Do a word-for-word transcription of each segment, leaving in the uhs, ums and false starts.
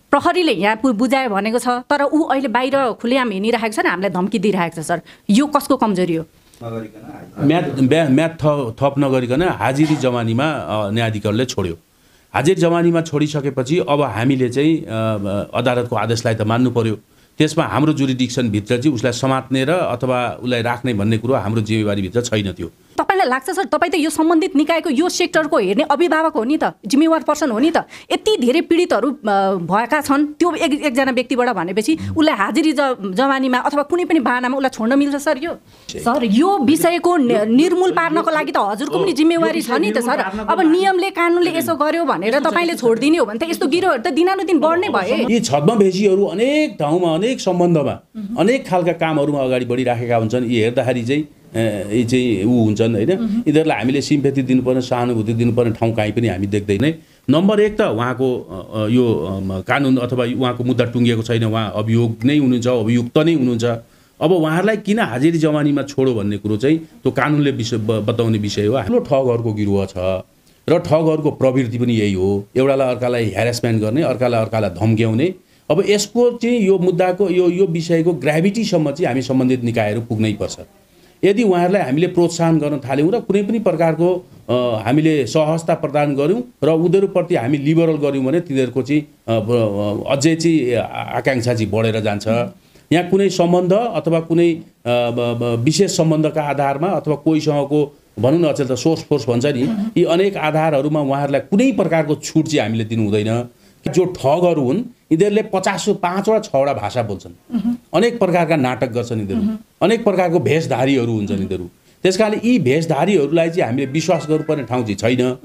प्रहरीले यहाँ बुझायो भनेको छ तर ऊ अहिले बाहिर खुलेआम हिँडिरहेको छ नि हामीलाई धम्की दिइरहेको छ सर यो कसको कमजोरी हो म्याथ म्याथ थप नगरिकन हाजिरी जमानीमा न्यायाधिकरणले छोड्यो हाजिरी जमानीमा छोडिसकेपछि अब हामीले चाहिँ अदालतको आदेशलाई त मान्नु पर्यो त्यसमा हाम्रो जुरिडिक्सनभित्र चाहिँ उसलाई समात्ने र अथवा उसलाई राख्ने भन्ने कुरो हाम्रो जिम्मेवारीभित्र छैन त्यो तपाईलाई लाग्छ सर तपाईँ त यो सम्बन्धित निकायको यो सेक्टरको हेर्ने अभिभावक हो नि त जिम्मेवार पर्सन हो नि त यति धेरै पीडितहरू भएका छन् त्यो एक एकजना व्यक्तिबाट भनेपछि उसलाई हाजिरी जमानीमा अथवा कुनै पनि बाहनामा उसलाई छोड्न मिल्छ सर यो सर यो विषयको निर्मूल पार्नको लागि त हजुरको पनि जिम्मेवारी छ नि त सर अब नियमले कानुनले यसो गर्यो भनेर तपाईँले छोडिदिने हो भने त यस्तो गिरोहरू त दिनानुदिन बढ्ने भए यी छद्मवेशीहरू अनेक ठाउँमा अनेक सम्बन्धमा अनेक खालका कामहरूमा अगाडि बढिराखेका हुन्छन् यी हेर्दाखेरि चाहिँ यी चाहिँ ऊ हुन्छन् होइन यिनीहरूलाई हामीले सिम्पेथी दिनुपर्ने सहानुभूति दिनुपर्ने ठाउँ काहीँ पनि हामी देख्दैन नम्बर एक त उहाँको यो कानुन अथवा उहाँको मुद्दा टुङ्गिएको छैन उहाँ अभियोग नै हुनुहुन्छ अभियुक्त नै हुनुहुन्छ अब उहाँहरूलाई किन हाजिरी जमानीमा छोडो भन्ने कुरो चाहिँ त्यो कानुनले विषय बताउने विषय हो हाम्रो ठगहरूको गिरोह छ र ठगहरूको प्रवृत्ति पनि यही हो एउटालाई अर्कालाई ह्यारेसमेन्ट गर्ने अर्कालाई अर्कालाई धम्क्याउने अब यसको चाहिँ यो मुद्दाको यो यो विषयको ग्राभिटीसम्म चाहिँ हामी सम्बन्धित निकायहरू पुग्नै पर्छ यदि उहाँहरूलाई हामीले प्रोत्साहन गर्न थाल्यौँ र कुनै पनि प्रकारको हामीले सहजता प्रदान गऱ्यौँ र उनीहरूप्रति हामी लिबरल गऱ्यौँ भने तिनीहरूको चाहिँ अझै चाहिँ आकाङ्क्षा चाहिँ बढेर जान्छ यहाँ कुनै सम्बन्ध अथवा कुनै विशेष सम्बन्धका आधारमा अथवा कोहीसँगको भनौँ न अचेल त सोर्स फोर्स भन्छ नि यी अनेक आधारहरूमा उहाँहरूलाई कुनै प्रकारको छुट चाहिँ हामीले दिनु हुँदैन जो ठगहरू हुन् यिनीहरूले पचास पाँचवटा छवटा भाषा बोल्छन् अनेक प्रकारका नाटक गर्छन् यिनीहरू अनेक प्रकारको भेषधारीहरू हुन्छन् यिनीहरू त्यस कारणले यी भेषधारीहरूलाई चाहिँ हामीले विश्वास गर्नुपर्ने ठाउँ चाहिँ छैन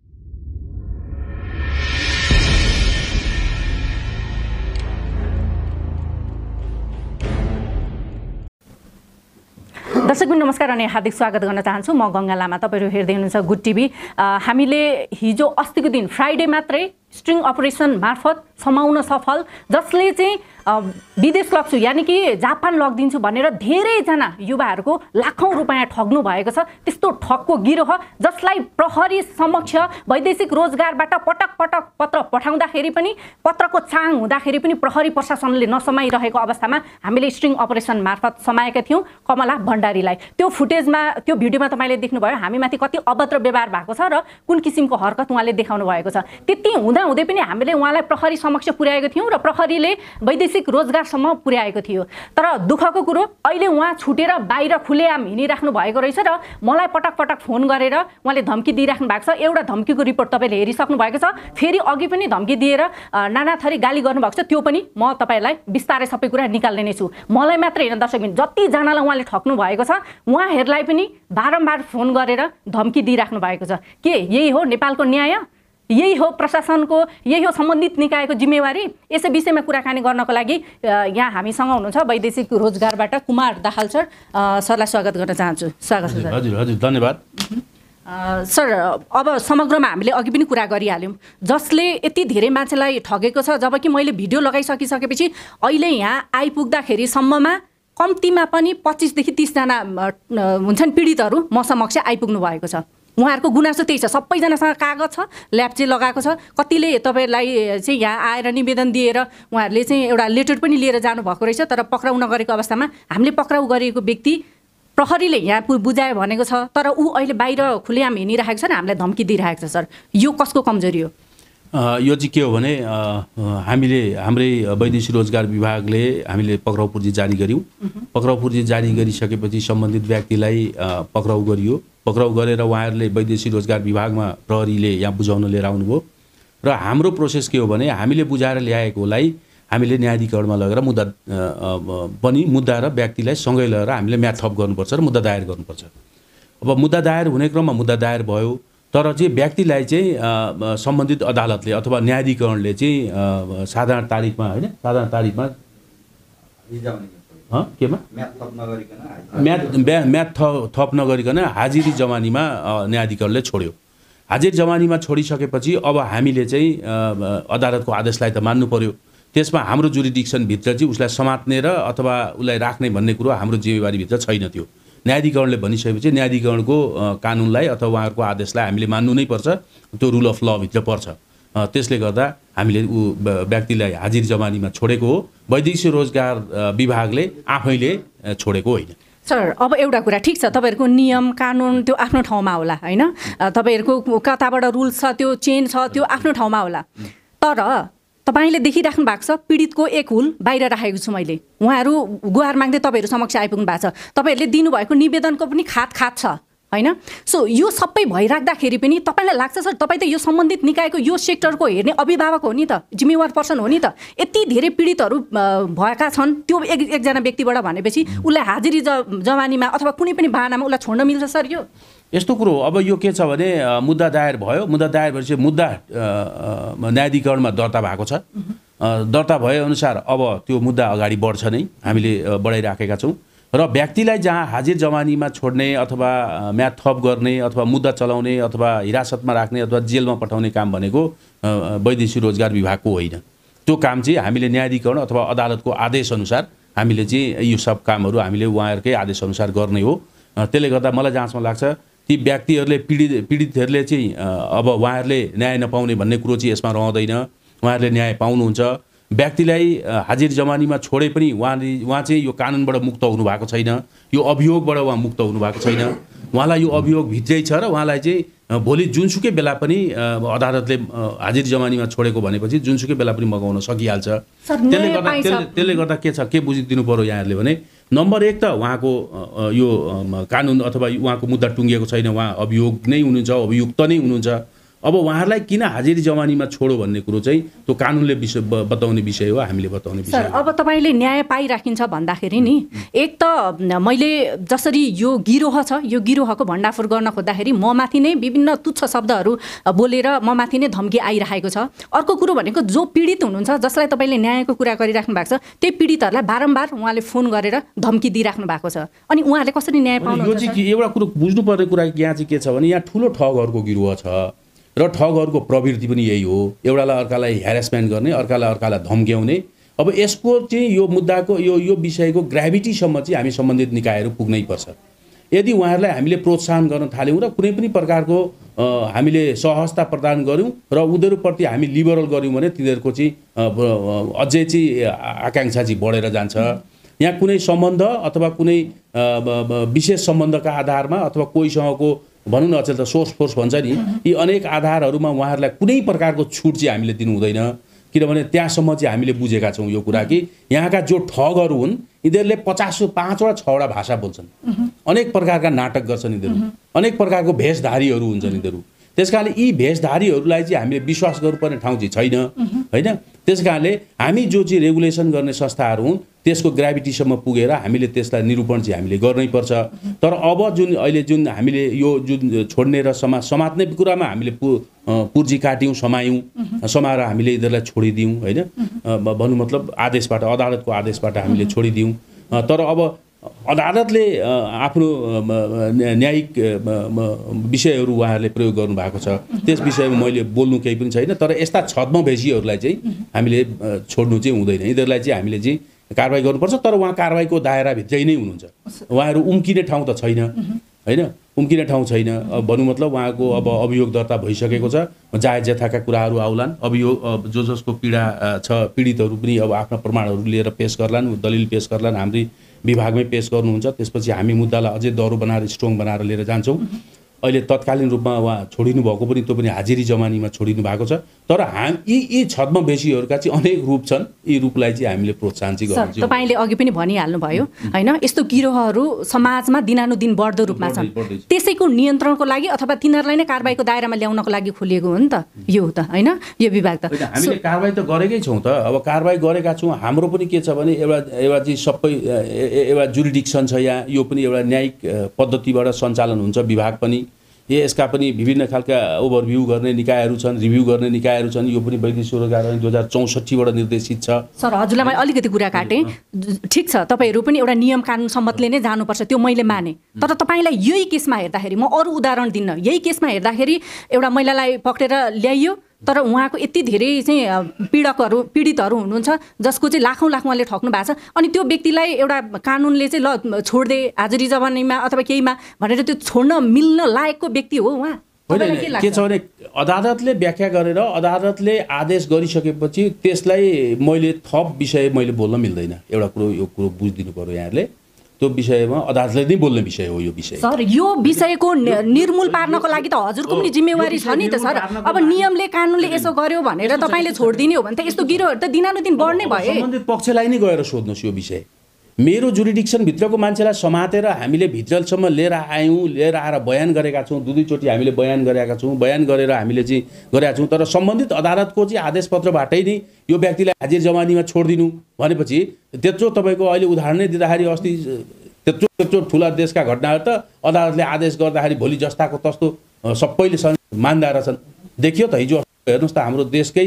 दर्शकबिन नमस्कार अनि हार्दिक स्वागत गर्न चाहन्छु म गङ्गा लामा तपाईहरु हेर्दै हुनुहुन्छ गुड टिभी हामीले हिजो अस्तिको दिन फ्राइडे मात्रै स्ट्रिङ अपरेसन मार्फत समाउन सफल जसले चाहिँ विदेश लग्छु यानी कि जापान लगिदिन्छु भनेर धेरैजना युवाहरूको लाखौं रुपैयाँ ठग्नु भएको छ त्यस्तो ठगको गिरोह जसलाई प्रहरी समक्ष वैदेशिक रोजगारबाट पटक पटक पत्र पठाउँदाखेरि पनि पत्रको चाङ हुँदाखेरि पनि प्रहरी प्रशासनले नसमाइरहेको अवस्थामा हामीले स्ट्रिङ अपरेसन मार्फत समाएका थियौं कमला भण्डारीलाई त्यो फुटेजमा त्यो भिडियोमा तपाईले देख्नुभयो हामीमाथि कति अभद्र व्यवहार भएको छ र कुन किसिमको हरकत उहाँले देखाउनु भएको छ त्यति हुँदा हुँदै पनि हामीले उहाँलाई प्रहरी समक्ष पुर्याएको थियौं र प्रहरीले वैदेशिक रोजगारसम्म पुर्याएको थियो तर दुःखको कुरो अहिले उहाँ छुटेर बाहिर खुलेआम हिँडिराख्नु भएको रहेछ र मलाई पटक पटक फोन गरेर उहाँले धम्की दिइराख्नु भएको छ एउटा धम्कीको रिपोर्ट तपाईले हेरिसक्नु भएको छ फेरि अघि पनि धम्की दिएर नाना थरी गाली गर्नु भएको छ त्यो पनि म तपाईलाई बिस्तारै सबै कुरा निकाल्ने नै छु मलाई मात्र हैन दर्शकबिन जति जनालाई उहाँले ठग्नु भएको छ उहाँहरुलाई पनि बारम्बार फोन गरेर धम्की दिइराख्नु भएको छ के यही हो नेपालको न्याय यही हो प्रशासनको यही हो सम्बन्धित निकायको जिम्मेवारी यसै विषयमा कुराकानी गर्नको लागि यहाँ हामीसँग हुनुहुन्छ वैदेशिक रोजगारबाट कुमार दाहाल सर सरलाई स्वागत गर्न चाहन्छु स्वागत छ हजुर हजुर धन्यवाद सर अब समग्रमा हामीले अघि पनि कुरा गरिहाल्यौं जसले यति धेरै मान्छेलाई ठगेको छ जबकि मैले भिडियो लगाइसकिसकेपछि अहिले यहाँ आइपुग्दाखेरि सम्ममा कम्तीमा पनि पच्चीस देखि तीस जना हुन्छन् पीडितहरू म समक्ष आइपुग्नु भएको छ उहाँहरुको गुनासो त्यही छ सबैजनासँग कागज छ ल्याब चाहिँ लगाएको छ कतिले तपाईलाई चाहिँ यहाँ आएर निवेदन दिएर उहाँहरुले चाहिँ एउटा लेटर पनि लिएर जानु भएको रहेछ तर पक्राउ नगरेको अवस्थामा हामीले पक्राउ गरेको व्यक्ति प्रहरीले यहाँ बुझायो भनेको छ तर ऊ अहिले बाहिर खुलेआम हिँडिरहेको छ नि हामीलाई धम्की दिइरहेको छ सर यो कसको कमजोरी हो यो चाहिँ के हो भने हामीले हाम्रै वैदेशिक रोजगार विभागले हामीले पक्राउ पूर्जी जारी गर्यौं पक्राउ पूर्जी जारी गरिसकेपछि सम्बन्धित व्यक्तिलाई पक्राउ गरियो पक्राउ गरेर उहाँहरूले वैदेशिक रोजगार विभागमा प्रहरीले यहाँ बुझाउन लिएर आउनुभयो र हाम्रो प्रोसेस के हो भने हामीले बुझाएर ल्याएकोलाई हामीले न्यायाधिकरणमा लगेर मुद्दा पनि मुद्दा र व्यक्तिलाई सँगै लगेर हामीले म्याथ थप गर्नुपर्छ र मुद्दा दायर गर्नुपर्छ अब मुद्दा दायर हुने क्रममा मुद्दा दायर भयो तर चाहिँ व्यक्तिलाई चाहिँ सम्बन्धित अदालतले अथवा न्यायाधिकरणले चाहिँ साधारण तारिखमा हैन साधारण तारिखमा ह केमा म्याथ थप नगरिकन म्याथ म्याथ थप नगरिकन हाजिरी जमानीमा न्यायाधिकरणले छोड्यो हाजिरी जमानीमा छोडिसकेपछि अब हामीले चाहिँ अदालतको आदेशलाई त मान्नु पर्यो त्यसमा हाम्रो जुरिडिक्सन भित्र चाहिँ उसलाई समात्ने र अथवा उसलाई राख्ने भन्ने कुरो हाम्रो जिम्मेवारी भित्र छैन त्यो न्यायाधिकरणले भनिसकेपछि न्यायाधिकरणको कानुनलाई अथवा उहाँहरुको आदेशलाई हामीले मान्नु नै पर्छ त्यो रुल अफ ल भित्र पर्छ त्यसले गर्दा हामीले ऊ व्यक्तिलाई हाजिर जमानीमा छोडेको हो, वैदेशिक रोजगार विभागले आफैले छोडेको होइन। सर, अब एउटा कुरा ठिक छ, तपाईँहरूको नियम कानुन त्यो आफ्नो ठाउँमा होला होइन, तपाईँहरूको कताबाट रुल्स छ त्यो चेन छ त्यो आफ्नो ठाउँमा होला, तर तपाईँले देखिराख्नु भएको छ पीडितको एक हुल बाहिर राखेको छु मैले, उहाँहरू गुहार माग्दै तपाईँहरू समक्ष आइपुग्नु भएको छ, तपाईँहरूले दिनुभएको निवेदनको पनि खात खात छ होइन। सो यो सबै भइराख्दाखेरि पनि तपाईँलाई लाग्छ सर तपाईँ त यो सम्बन्धित निकायको यो सेक्टरको हेर्ने अभिभावक हो नि त, जिम्मेवार पर्सन हो नि त, यति धेरै पीडितहरू भएका छन् त्यो एक एकजना व्यक्तिबाट भनेपछि उसलाई हाजिरी ज जवानीमा अथवा कुनै पनि बाहनामा उसलाई छोड्न मिल्छ सर? यो यस्तो कुरो अब यो के छ भने मुद्दा दायर भयो, मुद्दा दायर भएपछि मुद्दा न्यायाधिकरणमा दर्ता भएको छ, दर्ता भएअनुसार अब त्यो मुद्दा अगाडि बढ्छ नै, हामीले बढाइराखेका छौँ र व्यक्तिलाई जहाँ हाजिर जमानीमा छोड्ने अथवा म्याद थप गर्ने अथवा मुद्दा चलाउने अथवा हिरासतमा राख्ने अथवा जेलमा पठाउने काम भनेको वैदेशिक रोजगार विभागको होइन। त्यो काम चाहिँ हामीले न्यायाधिकरण अथवा अदालतको आदेशअनुसार हामीले चाहिँ यो सब कामहरू हामीले उहाँहरूकै आदेशअनुसार गर्ने हो। त्यसले गर्दा मलाई जहाँसम्म लाग्छ ती व्यक्तिहरूले पीडित पीडितहरूले चाहिँ अब उहाँहरूले न्याय नपाउने भन्ने कुरो चाहिँ यसमा रहँदैन, उहाँहरूले न्याय पाउनुहुन्छ। व्यक्तिलाई हाजिर जमानीमा छोडे पनि उहाँले उहाँ चाहिँ यो कानुनबाट मुक्त हुनुभएको छैन, यो अभियोगबाट उहाँ मुक्त हुनुभएको छैन, उहाँलाई यो अभियोग भित्रै छ र उहाँलाई चाहिँ भोलि जुनसुकै बेला पनि अदालतले हाजिर जमानीमा छोडेको भनेपछि जुनसुकै बेला पनि मगाउन सकिहाल्छ। त्यसले गर्दा त्यसले गर्दा के छ के बुझिदिनु पर्यो यहाँहरूले भने नम्बर एक त उहाँको यो कानुन अथवा उहाँको मुद्दा टुङ्गिएको छैन, उहाँ अभियोग नै हुनुहुन्छ, अभियुक्त नै हुनुहुन्छ। अब उहाँहरूलाई किन हाजिरी जमानीमा छोडो भन्ने कुरो चाहिँ त्यो कानुनले विषय बताउने विषय हो, हामीले बताउने विषय। सर, अब तपाईँले न्याय पाइराखिन्छ भन्दाखेरि नि एक त मैले जसरी यो गिरोह छ यो गिरोहको भण्डाफोर गर्न खोज्दाखेरि म माथि नै विभिन्न तुच्छ शब्दहरू बोलेर म माथि नै धम्की आइरहेको छ। अर्को कुरो भनेको जो पीडित हुनुहुन्छ जसलाई तपाईँले न्यायको कुरा गरिराख्नु भएको छ त्यही पीडितहरूलाई बारम्बार उहाँले फोन गरेर धम्की दिइराख्नु भएको छ, अनि उहाँहरूले कसरी न्याय पाउनुहुन्छ? एउटा कुरो बुझ्नुपर्ने कुरा यहाँ चाहिँ के छ भने यहाँ ठुलो ठगहरूको गिरोह छ र ठगहरूको प्रवृत्ति पनि यही हो, एउटालाई अर्कालाई ह्यारेसमेन्ट गर्ने, अर्कालाई अर्कालाई धम्क्याउने। अब यसको चाहिँ यो मुद्दाको यो यो विषयको ग्राभिटीसम्म चाहिँ हामी सम्बन्धित निकायहरू पुग्नै पर्छ। यदि उहाँहरूलाई हामीले प्रोत्साहन गर्न थाल्यौँ र कुनै पनि प्रकारको हामीले सहजता प्रदान गऱ्यौँ र उनीहरूप्रति हामी लिबरल गऱ्यौँ भने तिनीहरूको चाहिँ अझै चाहिँ आकाङ्क्षा चाहिँ बढेर जान्छ। यहाँ कुनै सम्बन्ध अथवा कुनै विशेष सम्बन्धका आधारमा अथवा कोहीसँगको भनौँ न अचेल त सोर्स फोर्स भन्छ नि, यी अनेक आधारहरूमा उहाँहरूलाई कुनै प्रकारको छुट चाहिँ हामीले दिनु हुँदैन, किनभने त्यहाँसम्म चाहिँ हामीले बुझेका छौँ यो कुरा कि यहाँका जो ठगहरू हुन् यिनीहरूले पचास पाँचवटा छवटा भाषा बोल्छन्, अनेक प्रकारका नाटक गर्छन् यिनीहरू, अनेक प्रकारको भेषधारीहरू हुन्छन् यिनीहरू। त्यस कारणले यी भेषधारीहरूलाई चाहिँ हामीले विश्वास गर्नुपर्ने ठाउँ चाहिँ छैन होइन। त्यस कारणले हामी जो चाहिँ रेगुलेसन गर्ने संस्थाहरू हुन् त्यसको ग्राभिटीसम्म पुगेर हामीले त्यसलाई निरूपण चाहिँ हामीले गर्नै पर्छ। तर अब जुन अहिले जुन हामीले यो जुन छोड्ने र समा समात्ने कुरामा हामीले पु पुर्जी काट्यौँ, समायौँ, समाएर हामीले यिनीहरूलाई छोडिदियौँ होइन, भन्नु मतलब आदेशबाट अदालतको आदेशबाट हामीले छोडिदियौँ। तर अब अदालतले आफ्नो न्यायिक विषयहरू उहाँहरूले प्रयोग गर्नुभएको छ, त्यस विषयमा मैले बोल्नु केही पनि छैन। तर यस्ता छद्मवेशीहरूलाई चाहिँ हामीले छोड्नु चाहिँ हुँदैन, यिनीहरूलाई चाहिँ हामीले चाहिँ कारवाही गर्नुपर्छ। तर उहाँ कारवाहीको दायराभित्रै नै हुनुहुन्छ, उहाँहरू उम्किने ठाउँ त छैन होइन, उम्किने ठाउँ छैन। अब भन्नु मतलब उहाँको अब अभियोग दर्ता भइसकेको छ, जायज जथाका कुराहरू आउलान्, अभियोग जो जसको पीडा छ पीडितहरू पनि अब आफ्ना प्रमाणहरू लिएर पेश गर्लान्, दलिल पेश गर्लान्, हाम्रै विभागमै पेश गर्नुहुन्छ। त्यसपछि हामी मुद्दालाई अझै दह्रो बनाएर स्ट्रङ बनाएर लिएर जान्छौँ। अहिले तत्कालीन रूपमा उहाँ छोडिनु भएको पनि त्यो पनि हाजिरी जमानीमा छोडिनु भएको छ। तर हाम यी यी छद्मवेशीहरूका चाहिँ अनेक रूप छन्, यी रूपलाई चाहिँ हामीले प्रोत्साहन चाहिँ गर्छौँ। तपाईँले अघि पनि भनिहाल्नुभयो होइन, यस्तो गिरोहहरू समाजमा दिनानुदिन बढ्दो रूपमा छन्, त्यसैको नियन्त्रणको लागि अथवा तिनीहरूलाई नै कारबाहीको दायरामा ल्याउनको लागि खोलिएको हो नि त यो त होइन, यो विभाग त। हामीले कारबाही त गरेकै छौँ त, अब कारबाही गरेका छौँ। हाम्रो पनि के छ भने एउटा एउटा चाहिँ सबै एउटा जुरिडिक्सन छ यहाँ, यो पनि एउटा न्यायिक पद्धतिबाट सञ्चालन हुन्छ विभाग पनि, यसका पनि विभिन्न खालका ओभरभ्यू गर्ने निकायहरू छन्, रिभ्यू गर्ने निकायहरू छन्। यो पनि वैदेशिक रोजगार ऐन दुई हजार चौसठीबाट निर्देशित छ। सर हजुरलाई मैले अलिकति कुरा काटेँ, ठिक छ तपाईँहरू पनि एउटा नियम कानुन सम्मतले नै जानुपर्छ, त्यो मैले माने। तर तपाईँलाई यही केसमा हेर्दाखेरि म अरू उदाहरण दिन्न, यही केसमा हेर्दाखेरि एउटा महिलालाई पक्रेर ल्याइयो तर उहाँको यति धेरै चाहिँ पीडकहरू पीडितहरू हुनुहुन्छ जसको चाहिँ लाखौँ लाख उहाँले ठग्नु भएको छ, अनि त्यो व्यक्तिलाई एउटा कानुनले चाहिँ ल छोड्दे हाजिरी जमानीमा अथवा केहीमा भनेर त्यो छोड्न मिल्न लायकको व्यक्ति हो उहाँ? होइन के छ भने अदालतले व्याख्या गरेर अदालतले आदेश गरिसकेपछि त्यसलाई मैले थप विषय मैले बोल्न मिल्दैन। एउटा कुरो यो कुरो बुझिदिनु पर्यो यहाँहरूले, त्यो विषयमा अदालतले नै बोल्ने विषय हो यो विषय। सर यो विषयको निर्मूल पार्नको लागि त हजुरको पनि जिम्मेवारी छ नि त सर। अब नियमले कानुनले यसो गर्यो भनेर तपाईँले छोडिदिने हो भने त यस्तो गिरोहरू त दिनानुदिन बढ्ने भए। सम्बन्धित पक्षलाई नै गएर सोध्नुहोस् यो विषय। मेरो जुरिडिक्सनभित्रको मान्छेलाई समातेर हामीले भित्रसम्म लिएर आयौँ, लिएर आएर बयान गरेका छौँ, दुई दुईचोटि हामीले बयान गरेका छौँ, बयान गरेर हामीले चाहिँ गरेका छौँ। तर सम्बन्धित अदालतको चाहिँ आदेशपत्रबाटै नै यो व्यक्तिलाई हाजिर जमानीमा छोडिदिनु भनेपछि त्यत्रो तपाईँको अहिले उदाहरणै दिँदाखेरि अस्ति त्यत्रो त्यत्रो ठुला देशका घटनाहरू त अदालतले आदेश गर्दाखेरि भोलि जस्ताको तस्तो सबैले मान्दा रहेछन्। देखियो त हिजो हेर्नुहोस् त हाम्रो देशकै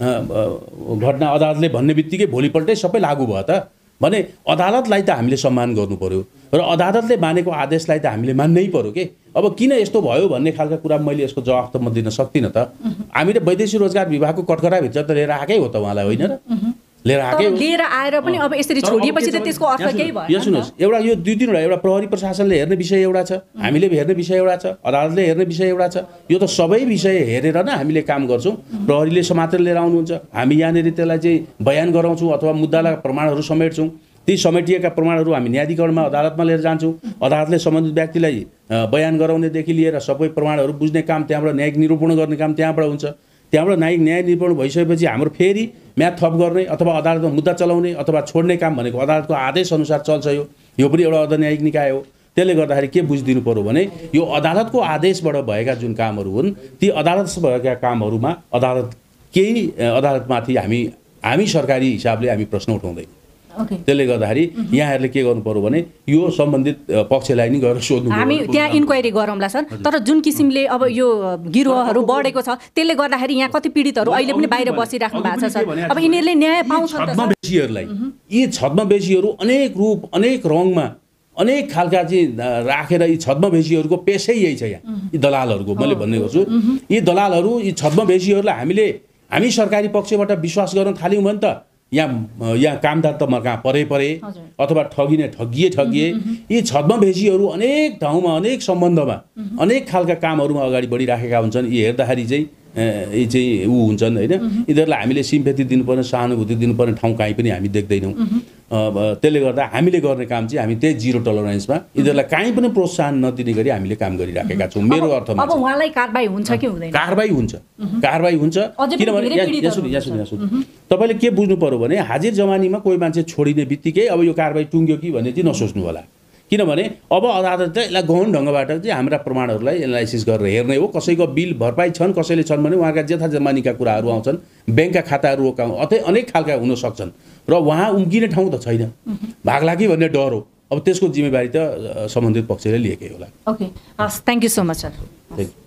घटना अदालतले भन्ने बित्तिकै भोलिपल्टै सबै लागू भयो त। भने अदालतलाई त हामीले सम्मान गर्नु पर्यो र अदालतले मानेको आदेशलाई त हामीले मान्नै पर्यो के। अब किन यस्तो भयो भन्ने खालका कुरा मैले यसको जवाफ त म दिन सक्दिनँ त। हामीले वैदेशिक रोजगार विभागको कटकडाभित्र त लिएर आएकै हो त उहाँलाई, होइन र? लिएर आएकै हो। लिएर आएर पनि अब यसरी छोडिएपछि त त्यसको अर्थ केही भयो। यहाँ सुन्नुहोस्, एउटा यो दुई तिनवटा एउटा प्रहरी प्रशासनले हेर्ने विषय एउटा छ, हामीले हेर्ने विषय एउटा छ, अदालतले हेर्ने विषय एउटा छ। यो त सबै विषय हेरेर नै हामीले काम गर्छौँ। प्रहरीले समातेर लिएर आउनुहुन्छ, हामी यहाँनिर त्यसलाई चाहिँ बयान गराउँछौँ अथवा मुद्दालाई प्रमाणहरू समेट्छौँ। ती समेटिएका प्रमाणहरू हामी न्यायाधिकरणमा अदालतमा लिएर जान्छौँ। अदालतले सम्बन्धित व्यक्तिलाई बयान गराउनेदेखि लिएर सबै प्रमाणहरू बुझ्ने काम त्यहाँबाट न्यायिक निरूपण गर्ने काम त्यहाँबाट हुन्छ। त्यहाँबाट न्यायिक न्याय निरूपण भइसकेपछि हाम्रो फेरि म्याद थप गर्ने अथवा अदालतमा मुद्दा चलाउने अथवा छोड्ने काम भनेको अदालतको आदेशअनुसार चल्छ। यो यो पनि एउटा अर्धन्यायिक निकाय हो। त्यसले गर्दाखेरि के बुझिदिनु पर्यो भने यो अदालतको आदेशबाट भएका जुन कामहरू हुन् ती अदालतबाट भएका कामहरूमा अदालत केही अदालतमाथि हामी हामी सरकारी हिसाबले हामी प्रश्न उठाउँदैन। त्यसले गर्दाखेरि यहाँहरूले के गर्नु पर्यो भने यो सम्बन्धित पक्षलाई नै गएर सोध्नु। हामी त्यहाँ इन्क्वायरी गरौँला सर। तर जुन किसिमले अब यो गिरोहहरू बढेको छ त्यसले गर्दाखेरि यहाँ कति पीडितहरू अहिले पनि बाहिर बसिराख्नु भएको छ सर। अब यिनीहरूले न्याय पाउँछन् त? छद्मवेशीहरूलाई यी छद्मवेशीहरू अनेक रूप अनेक रङमा अनेक खालका चाहिँ राखेर यी छद्मवेशीहरूको पेसै यही छ। यहाँ यी दलालहरूको मैले भन्ने गर्छु, यी दलालहरू यी छद्मवेशीहरूलाई हामीले हामी सरकारी पक्षबाट विश्वास गर्न थाल्यौँ भने त यहाँ यहाँ कामदार त म कहाँ परे परे अथवा ठगिने ठगिए ठगिए। यी छद्मवेशीहरू अनेक ठाउँमा अनेक सम्बन्धमा अनेक खालका कामहरूमा अगाडि बढिराखेका हुन्छन्। यी हेर्दाखेरि चाहिँ यी चाहिँ ऊ हुन्छन्, होइन? यिनीहरूलाई हामीले सिम्पेथी दिनुपर्ने, सहानुभूति दिनुपर्ने ठाउँ कहीँ पनि हामी देख्दैनौँ। त्यसले गर्दा हामीले गर्ने काम चाहिँ हामी त्यही जिरो टलरेन्समा यिनीहरूलाई कहीँ पनि प्रोत्साहन नदिने गरी हामीले काम गरिराखेका छौँ। मेरो अर्थमा अब उहाँलाई कारबाही हुन्छ कि हुँदैन? कारबाही हुन्छ, कारबाही हुन्छ। किनभने यहाँ सुन्नु यहाँ सुन्नु यहाँ सुन्नु तपाईँले के बुझ्नु पर्यो भने हाजिर जमानीमा कोही मान्छे छोडिने बित्तिकै अब यो कारबाही टुङ्ग्यो कि भन्ने चाहिँ नसोच्नु होला। किनभने अब अदालत चाहिँ यसलाई गहन ढङ्गबाट चाहिँ हाम्रा प्रमाणहरूलाई एनालाइसिस गरेर हेर्ने हो। कसैको बिल भरपाई छन्, कसैले छन् भने उहाँका जेथा जमानीका कुराहरू आउँछन्, ब्याङ्कका खाताहरू रोकाउँ अथवा अनेक खालका हुन सक्छन् र उहाँ उम्किने ठाउँ त छैन, भाग्ला कि भन्ने डर हो। अब त्यसको जिम्मेवारी त सम्बन्धित पक्षले लिएकै होला। ओके, हस्, thank you so much sir.